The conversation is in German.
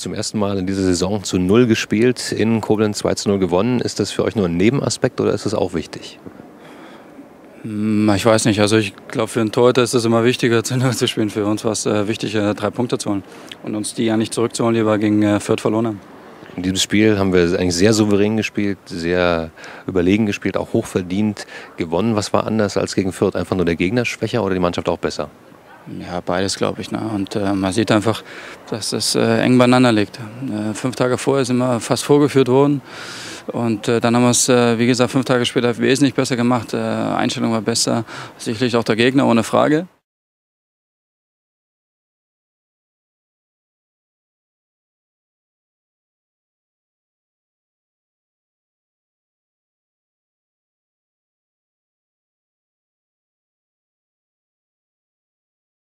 zum ersten Mal in dieser Saison zu 0 gespielt, in Koblenz 2:0 gewonnen. Ist das für euch nur ein Nebenaspekt oder ist das auch wichtig? Ich weiß nicht, also ich glaube, für einen Torhüter ist es immer wichtiger, zu 0 zu spielen. Für uns war es wichtig, 3 Punkte zu holen und uns die ja nicht zurückzuholen, die wir gegen Fürth verloren haben. In diesem Spiel haben wir eigentlich sehr souverän gespielt, sehr überlegen gespielt, auch hochverdient gewonnen. Was war anders als gegen Fürth? Einfach nur der Gegner schwächer oder die Mannschaft auch besser? Ja, beides, glaube ich. Ne? Und man sieht einfach, dass es eng beieinander liegt. 5 Tage vorher sind wir fast vorgeführt worden. Und dann haben wir es, wie gesagt, 5 Tage später wesentlich besser gemacht. Einstellung war besser. Sicherlich auch der Gegner, ohne Frage.